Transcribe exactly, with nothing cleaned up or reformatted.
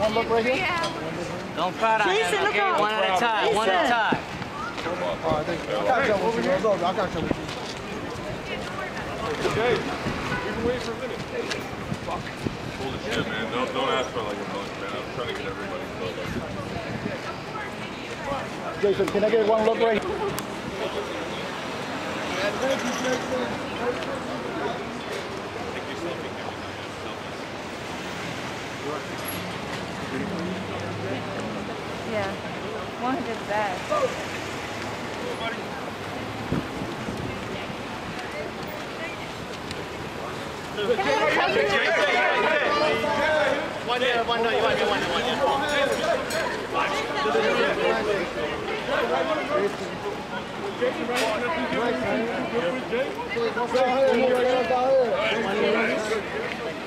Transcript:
One look right here. Yeah. Don't crowd on Jason, him, look okay? up. One at a time, one at a time. All right, thank you. I got trouble with you. Let's go. I got trouble with you. Okay, we've been waiting for a minute. Fuck. Holy shit, man. Don't, don't ask for like a bunch, man. I'm trying to get everybody close. Jason, can I get one look right here? Yeah. One did that. One year, one night, one year, one year, one year. Go ahead, go ahead, go ahead.